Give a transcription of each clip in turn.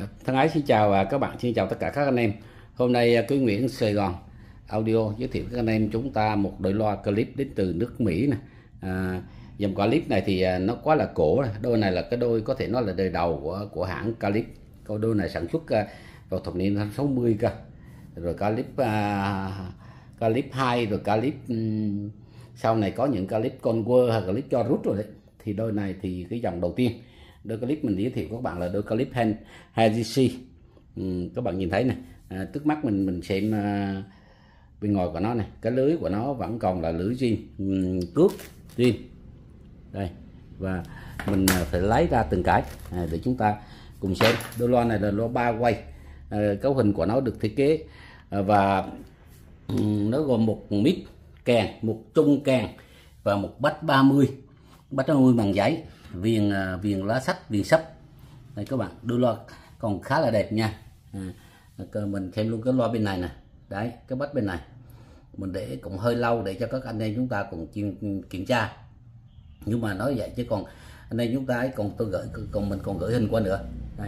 Thân ái xin chào các bạn, xin chào tất cả các anh em. Hôm nay Quý Nguyễn Sài Gòn Audio giới thiệu các anh em chúng ta một đôi loa clip đến từ nước Mỹ này. Dòng clip này thì nó quá là cổ. Đôi này là cái đôi có thể nói là đời đầu của hãng clip. Câu đôi này sản xuất vào thập niên 60 cơ. Rồi clip 2 rồi clip sau này có những clip Converse hay clip cho rút rồi đấy. Thì đôi này thì cái dòng đầu tiên, đôi clip mình giới thiệu các bạn là đôi clip HDC. Các bạn nhìn thấy này, trước mắt mình xem bên ngoài của nó này, cái lưới của nó vẫn còn là lưới zin, cước zin đây, và mình phải lấy ra từng cái để chúng ta cùng xem. Đôi loa này là loa 3 quay, cấu hình của nó được thiết kế và nó gồm một mic kèn, một trung kèn và một bass 30 bằng giấy, viền lá sách, viền sấp. Đây các bạn, đôi loa còn khá là đẹp nha. Mình xem luôn cái loa bên này nè, đấy cái bass bên này mình để cũng hơi lâu để cho các anh em chúng ta cùng kiểm tra, nhưng mà nói vậy chứ còn anh em chúng ta ấy, mình còn gửi hình qua nữa. Đây,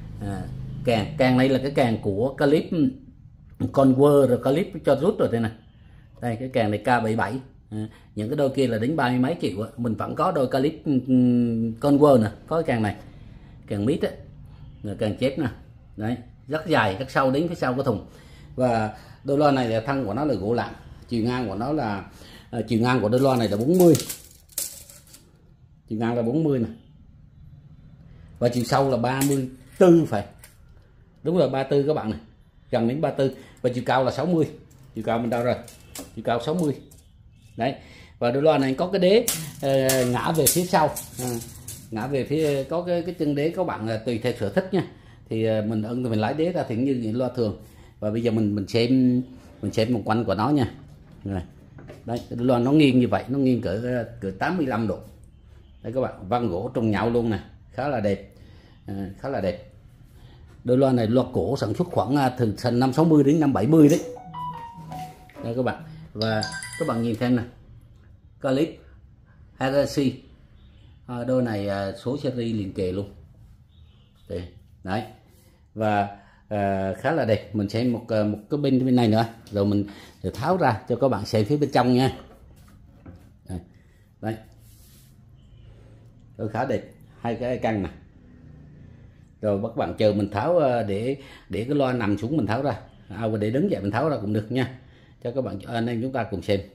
kèn này là cái kèn của clip Converse rồi clip cho rút rồi đây này. Đây cái kèn này K77, những cái đôi kia là đến 30 mấy triệu. Mình vẫn có đôi clip Converse nè, có cái kèn này, kèn mít ấy, kèn chép nè, đấy rất dài, rất sâu đến phía sau cái thùng. Và đôi loa này là thân của nó là gỗ lạng, chiều ngang của nó là chiều ngang của đôi loa này là 40, chiều ngang là 40 nè, và chiều sâu là 34 phải, đúng rồi 34 các bạn này, gần đến 34, và chiều cao là 60. Chiều cao mình đâu rồi, chiều cao 60 đấy. Và đôi loa này có cái đế ngã về phía sau, ngã về phía, có cái chân đế các bạn tùy theo sở thích nha. Thì mình lấy đế ra thì như những loa thường. Và bây giờ mình xem một quanh của nó nha. Rồi. Đấy, cái loa nó nghiêng như vậy, nó nghiêng cỡ 85 độ. Đây các bạn, vân gỗ trùng nhạo luôn nè, khá là đẹp, khá là đẹp. Đôi loa này loa cổ sản xuất khoảng từ năm 60 đến năm 70 đấy. Đây các bạn, và các bạn nhìn xem nè, clip HDC, đôi này số series liền kề luôn. Đấy, và khá là đẹp. Mình xem một cái bên này nữa, rồi mình tháo ra cho các bạn xem phía bên trong nha. Đây, đôi khá đẹp, hai cái căn này. Rồi các bạn chờ mình tháo để cái loa nằm xuống mình tháo ra, để đứng dậy mình tháo ra cũng được nha, cho các bạn anh em chúng ta cùng xem.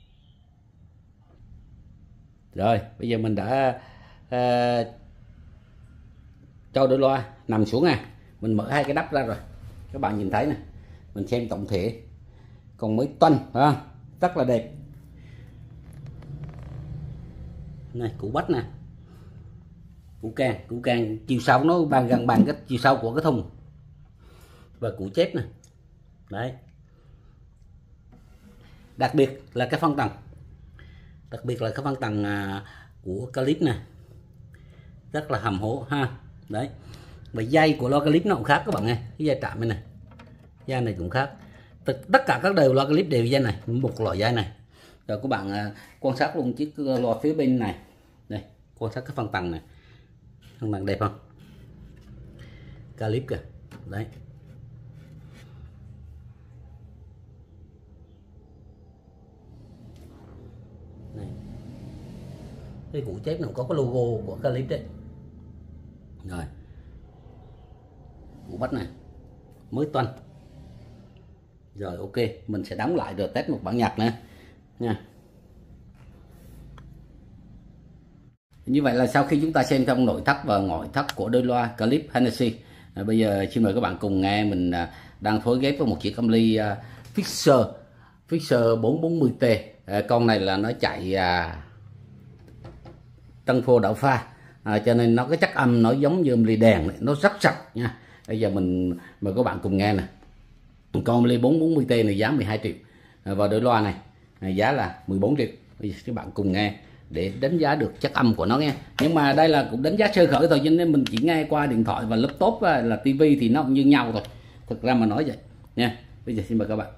Rồi bây giờ mình đã cho đôi loa nằm xuống mình mở hai cái nắp ra rồi, các bạn nhìn thấy nè, mình xem tổng thể còn mới toanh, rất là đẹp. Này củ bách nè, củ can chiều sâu nó gần bằng cái chiều sâu của cái thùng, và củ chép nè. Đấy, đặc biệt là cái phân tầng, của clip này rất là hầm hố ha. Đấy, và dây của loa clip nó cũng khác các bạn nghe, cái dây trạm này, dây này cũng khác. Tất cả các đều loa clip đều dây này, một loại dây này. Rồi các bạn quan sát luôn chiếc loa phía bên này, đây quan sát cái phân tầng này, phân tầng đẹp không, clip kìa. Đấy, này. Cái củ chép nó có cái logo của clip đấy. Rồi củ bách này mới toanh. Rồi ok, mình sẽ đóng lại rồi test một bản nhạc nữa nha. Như vậy là sau khi chúng ta xem trong nội thất và ngoại thất của đôi loa clip Hennessy, bây giờ xin mời các bạn cùng nghe mình đang phối ghép với một chiếc âm ly Fisher 440T. Con này là nó chạy Tân Phô đảo pha, cho nên nó cái chất âm nó giống như âm ly đèn này, nó rất sạch nha. Bây giờ mình mời các bạn cùng nghe nè. Con âm ly 440T này giá 12 triệu, và đôi loa này giá là 14 triệu. Bây giờ các bạn cùng nghe để đánh giá được chất âm của nó nghe. Nhưng mà đây là cũng đánh giá sơ khởi thôi, cho nên mình chỉ nghe qua điện thoại và laptop là tivi thì nó cũng như nhau thôi, thực ra mà nói vậy nha. Bây giờ xin mời các bạn.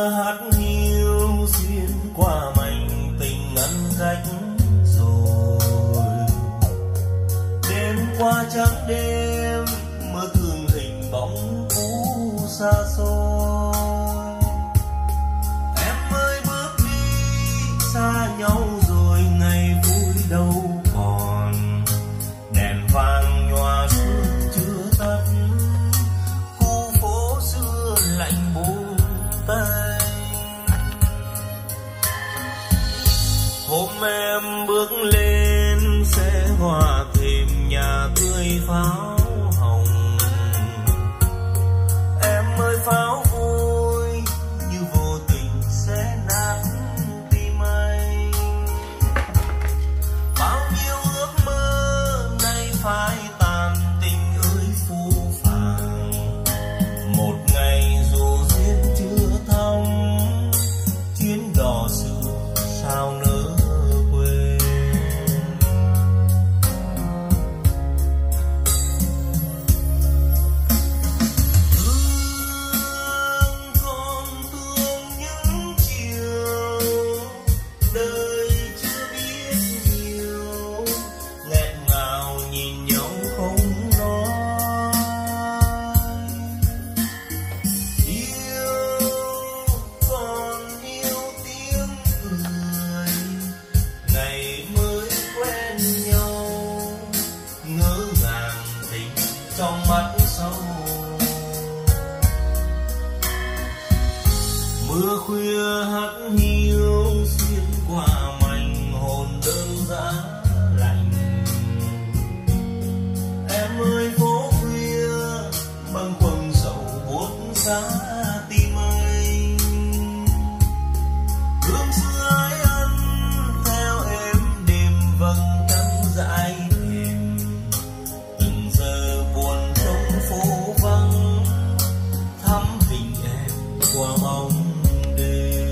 hát hiu xuyên qua mảnh tình ngăn cách rồi. Đêm qua trắng đêm mơ thương hình bóng cũ xa xôi. Em ơi bước đi xa nhau rồi, ngày vui đâu còn. Đèn vàng nhòa sương chưa tắt, khu phố xưa lạnh buông tay. Hôm em bước lên xe hoa thềm nhà tươi pháo hồng. Em ơi pháo vui như vô tình sẽ nát tim anh. Bao nhiêu ước mơ nay phai tàn, tình ơi phũ phàng. Một ngày dù duyên chưa thăm, chuyến đò xưa sao nỡ quên. Thương còn thương những chiều đời chưa biết nhiều, nghẹn ngào nhìn nhau không nói. Yêu còn yêu tiếng cười, ngày mới quen nhau, ngỡ ngàng tình trong mắt sâu. Mưa khuya hắt hiu xuyên qua mảnh hồn đơn giá lạnh. Em ơi phố khuya bâng khuâng sầu buốt giá tim anh. Hương xưa ai ăn theo em đêm vầng trăng dãi thềm. Từng giờ buồn trong phố vắng, thắm hình em qua bóng đêm.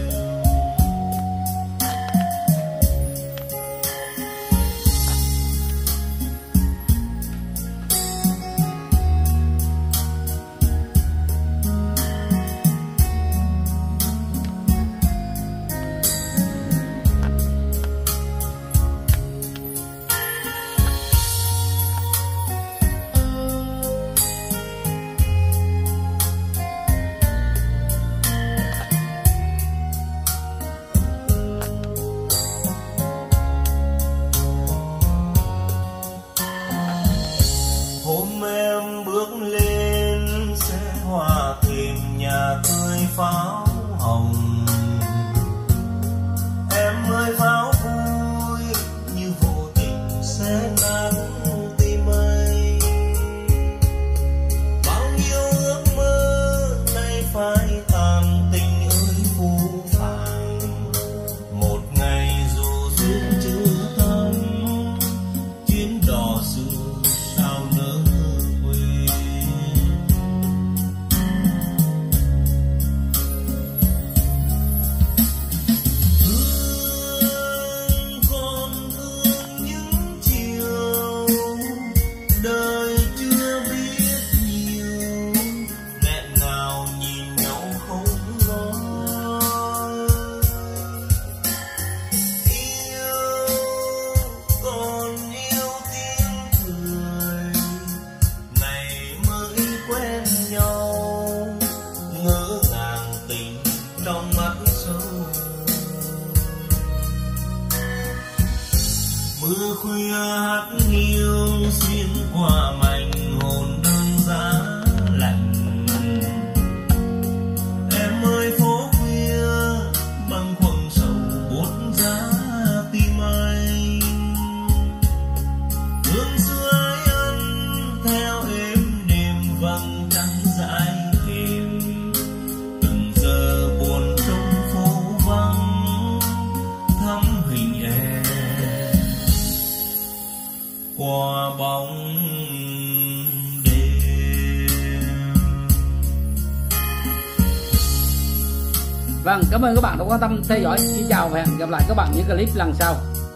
Hôm em bước lên xe hoa thềm nhà tươi pháo hồng. Em ơi pháo vui như vô tình sẽ nát tim anh. Bao nhiêu ước mơ nay phai tàn, tình ơi phũ phàng. Một ngày dù duyên chưa thắm, chuyến đò xưa sao nỡ quên. Thương còn thương những chiều đời chưa biết nhiều, nghẹn ngào nhìn nhau không nói. Yêu còn yêu tiếng cười, ngày mới quen nhau, ngỡ ngàng tình trong mắt sâu. Mưa khuya hắt hiu xuyên qua mảnh hồn đơn giá lạnh. Em ơi phố khuya bâng khuâng sầu buốt giá tim anh. Hương xưa ai ăn theo em đêm vầng trăng dãi thềm. Từng giờ buồn trong phố vắng, thắm hình em qua bóng đêm. Vâng, cảm ơn các bạn đã quan tâm theo dõi. Xin chào và hẹn gặp lại các bạn những clip lần sau.